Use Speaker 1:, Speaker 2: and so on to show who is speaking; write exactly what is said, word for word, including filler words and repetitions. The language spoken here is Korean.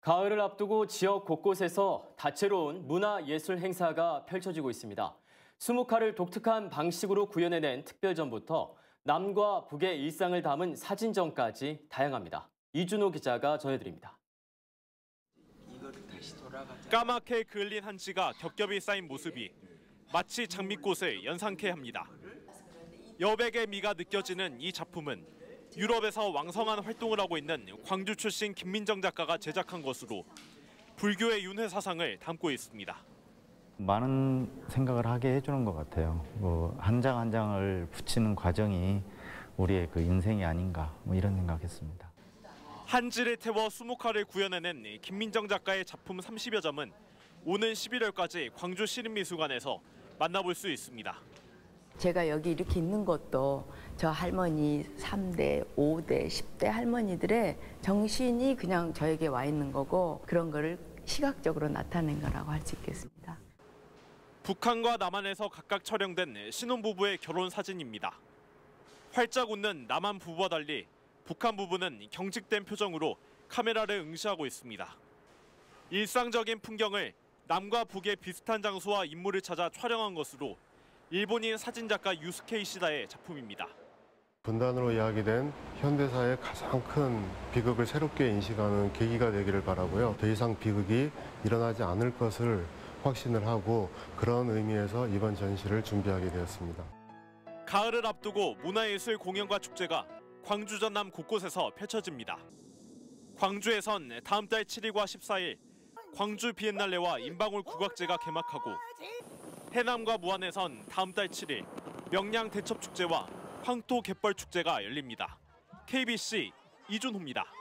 Speaker 1: 가을을 앞두고 지역 곳곳에서 다채로운 문화예술 행사가 펼쳐지고 있습니다. 수묵화를 독특한 방식으로 구현해낸 특별전부터 남과 북의 일상을 담은 사진전까지 다양합니다. 이준호 기자가 전해드립니다.
Speaker 2: 까맣게 그을린 한지가 겹겹이 쌓인 모습이 마치 장미꽃을 연상케 합니다. 여백의 미가 느껴지는 이 작품은 유럽에서 왕성한 활동을 하고 있는 광주 출신 김민정 작가가 제작한 것으로 불교의 윤회 사상을 담고 있습니다.
Speaker 3: 많은 생각을 하게 해주는 것 같아요. 뭐 한 장 한 장을 붙이는 과정이 우리의 그 인생이 아닌가 뭐 이런 생각했습니다.
Speaker 2: 한지를 태워 수묵화를 구현해낸 김민정 작가의 작품 삼십여 점은 오는 십일월까지 광주 시립미술관에서 만나볼 수 있습니다.
Speaker 4: 제가 여기 이렇게 있는 것도 저 할머니 삼 대, 오 대, 십 대 할머니들의 정신이 그냥 저에게 와 있는 거고 그런 거를 시각적으로 나타낸 거라고 할 수 있겠습니다.
Speaker 2: 북한과 남한에서 각각 촬영된 신혼부부의 결혼 사진입니다. 활짝 웃는 남한 부부와 달리 북한 부부는 경직된 표정으로 카메라를 응시하고 있습니다. 일상적인 풍경을 남과 북의 비슷한 장소와 인물을 찾아 촬영한 것으로 일본인 사진작가 유스케 이시다의 작품입니다.
Speaker 5: 분단으로 이야기된 현대사의 가장 큰 비극을 새롭게 인식하는 계기가 되기를 바라고요. 더 이상 비극이 일어나지 않을 것을 확신을 하고 그런 의미에서 이번 전시를 준비하게 되었습니다.
Speaker 2: 가을을 앞두고 문화예술 공연과 축제가 광주 전남 곳곳에서 펼쳐집니다. 광주에선 다음 달 칠 일과 십사 일 광주 비엔날레와 인방울 국악제가 개막하고 해남과 무안에선 다음 달 칠 일 명량 대첩축제와 황토 갯벌 축제가 열립니다. 케이비씨 이준호입니다.